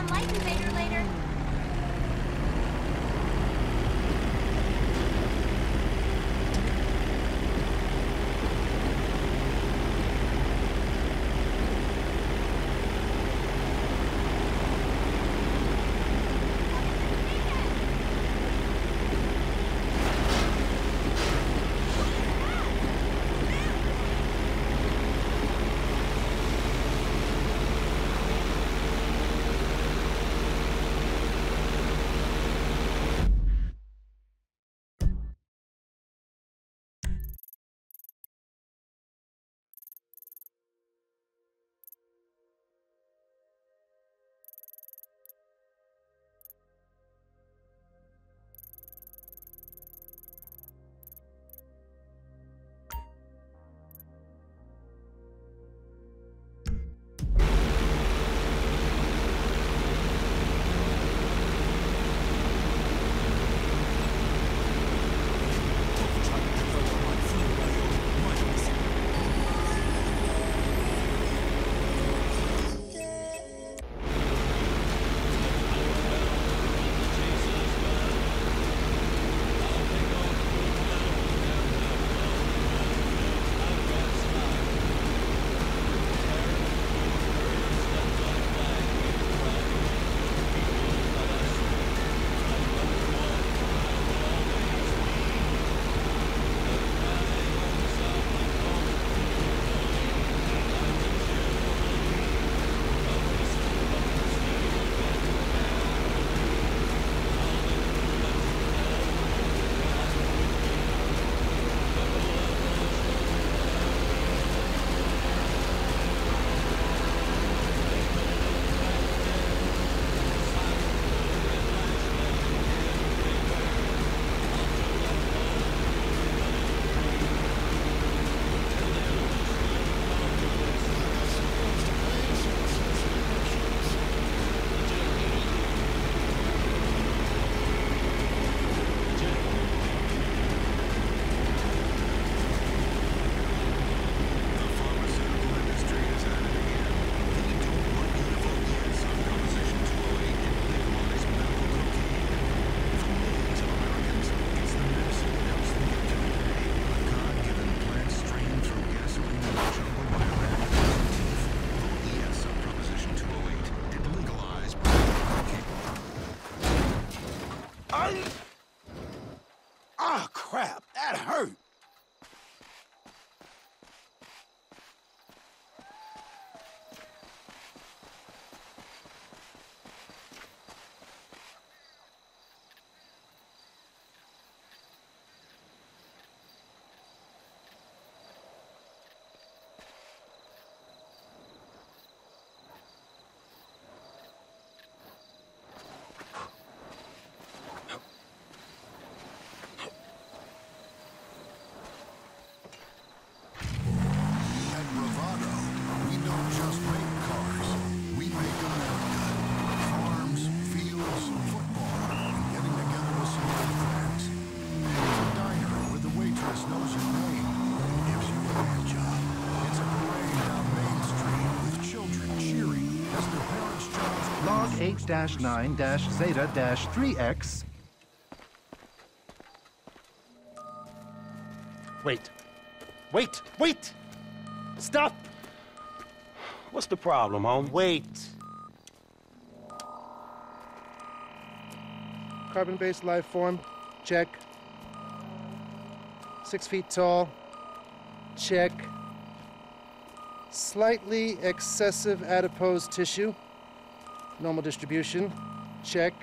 on Life Invader later. Ah, crap! That hurt! Log 8-9-Zeta-3X. Wait. Wait! Stop! What's the problem, homie? Wait. Carbon-based life form. Check. 6 feet tall. Check. Slightly excessive adipose tissue. Normal distribution. Check.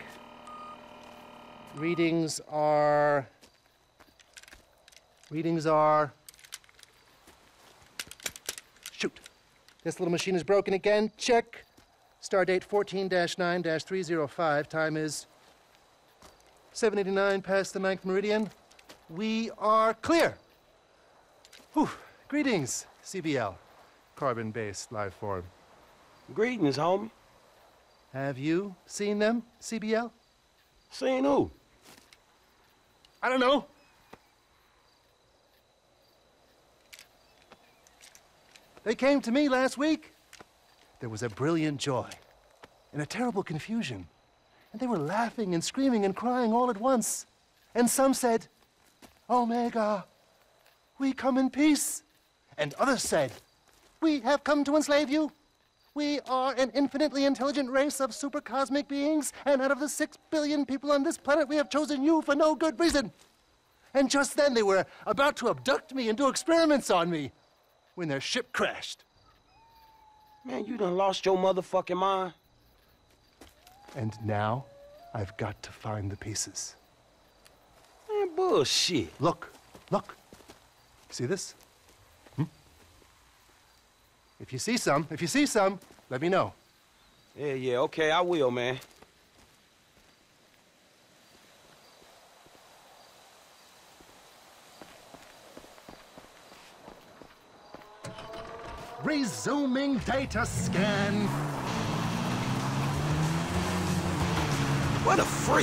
Readings are... Shoot. This little machine is broken again. Check. Stardate 14-9-305. Time is 7:89 past the 9th meridian. We are clear. Whew. Greetings, CBL. Carbon-based life form. Greetings, homie. Have you seen them, CBL? Seen who? I don't know. They came to me last week. There was a brilliant joy. in a terrible confusion. And they were laughing and screaming and crying all at once. And some said, Omega, we come in peace. And others said, we have come to enslave you. We are an infinitely intelligent race of supercosmic beings, and out of the 6 billion people on this planet, we have chosen you for no good reason. And just then they were about to abduct me and do experiments on me when their ship crashed. Man, you done lost your motherfucking mind. And now I've got to find the pieces. Man, bullshit. Look. See this? If you see some, let me know. Yeah, okay, I will, man. Resuming data scan. What a freak.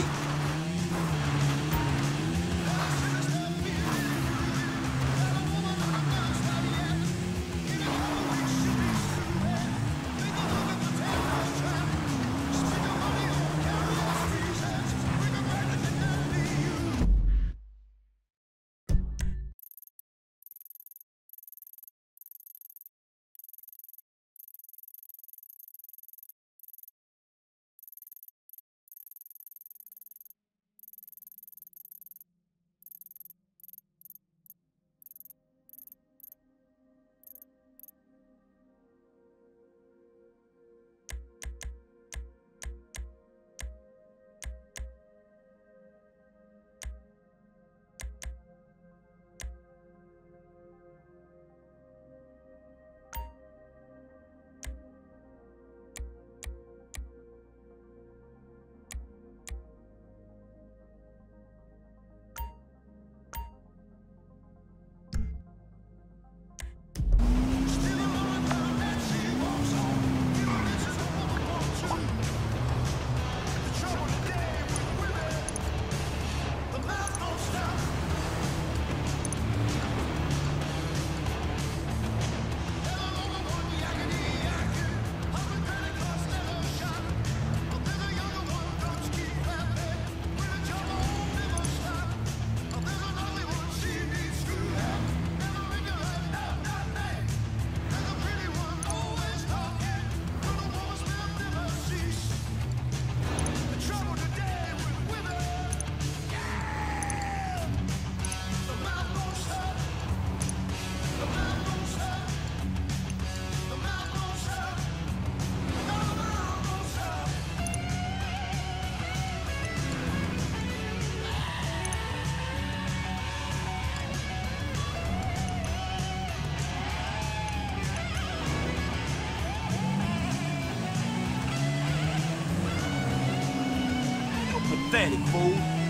Pathetic, fool.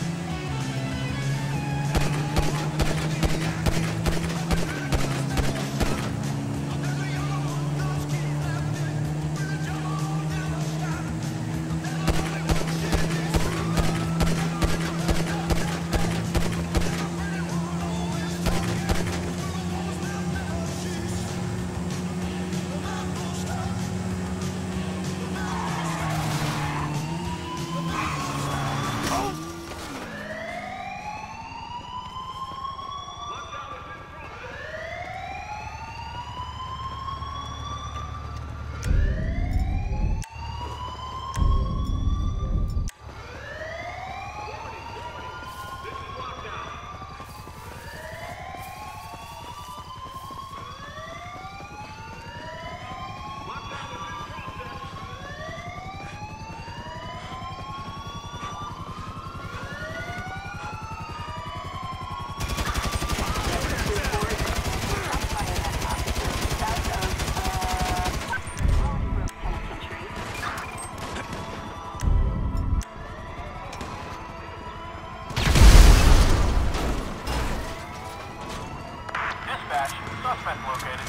Suspect located.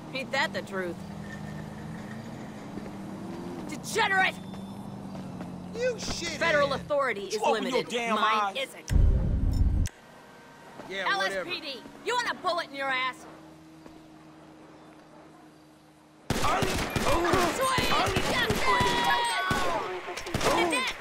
Ain't that the truth? Degenerate! You shit. Federal authority is open your limited. damn Mine eyes. isn't. Yeah, whatever. LSPD, you want a bullet in your ass? Sweet justice! It's it!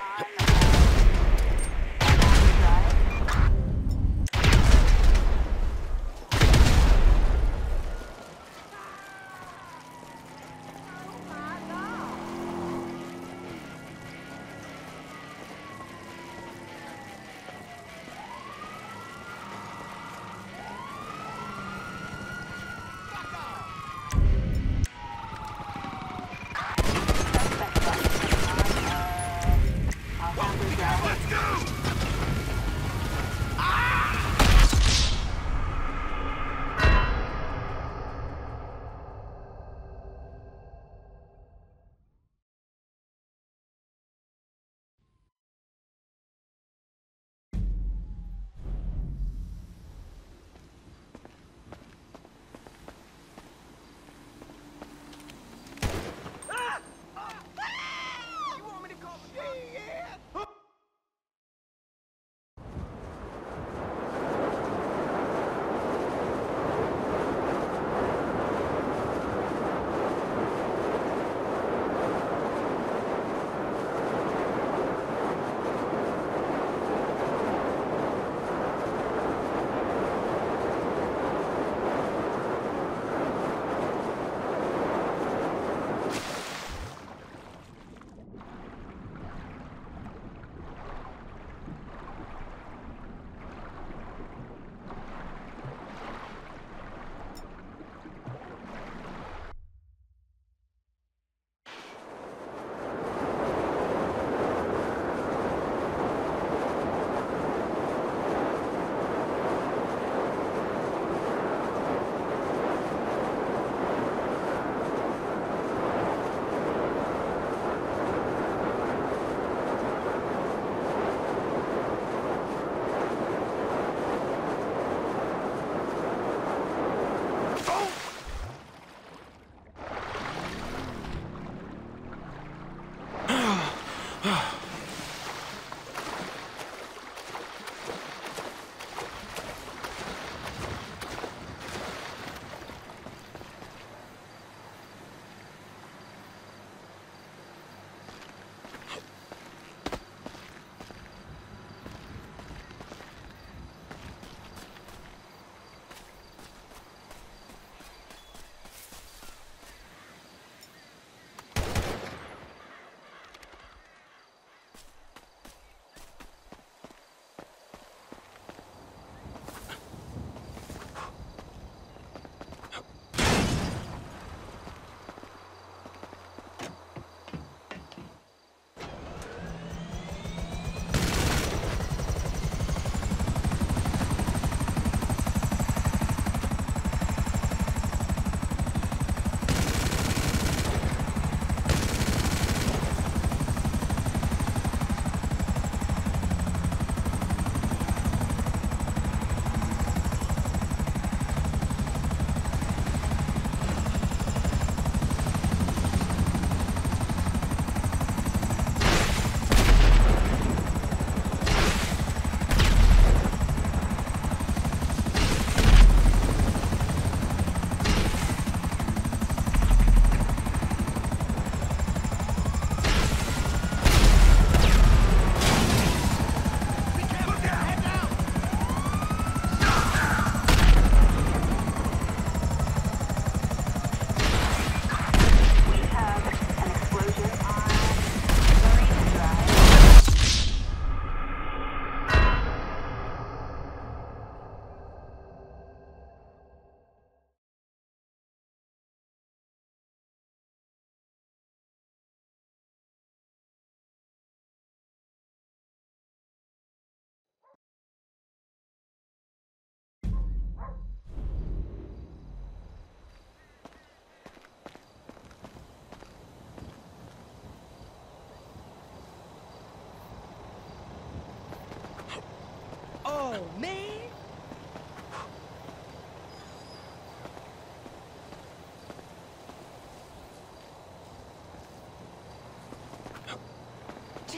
Oh, man.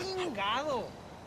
Chingado.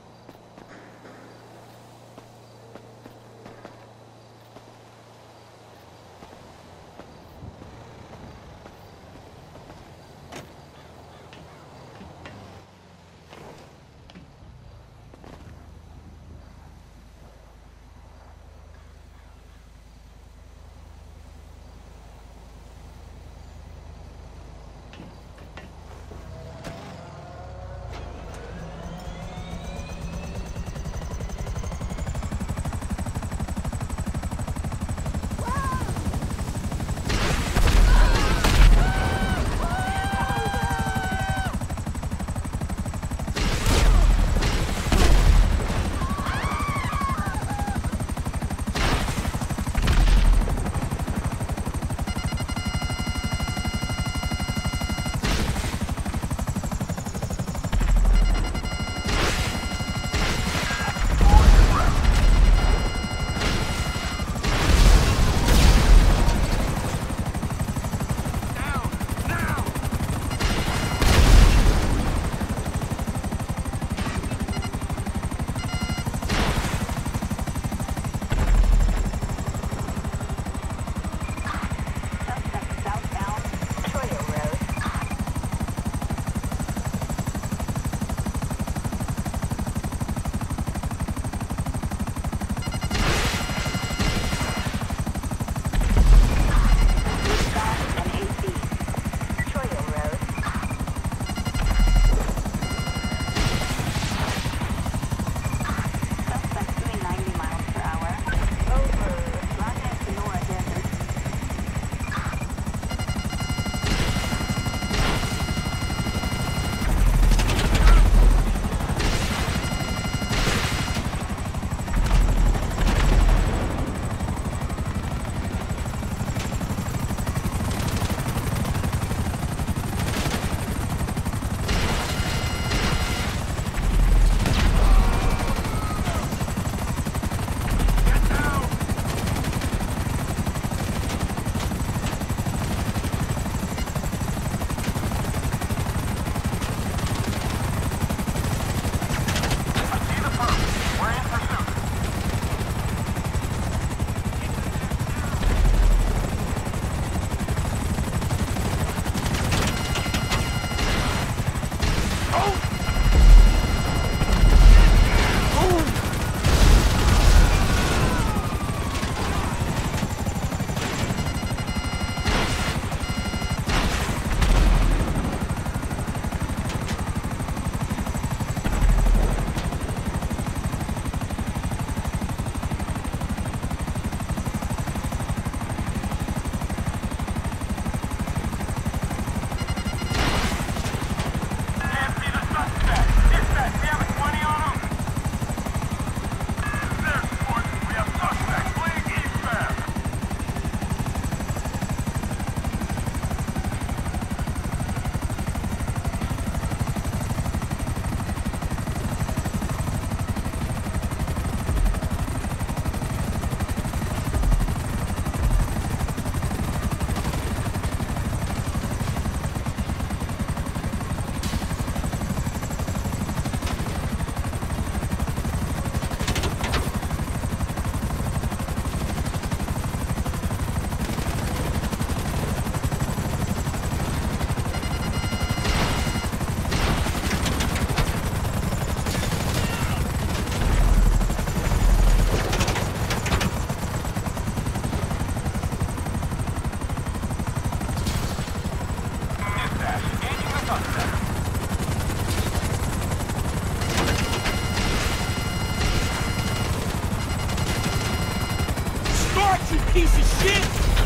You piece of shit!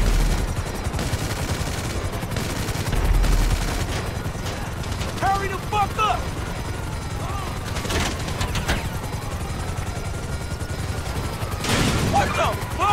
Hurry the fuck up! What the fuck?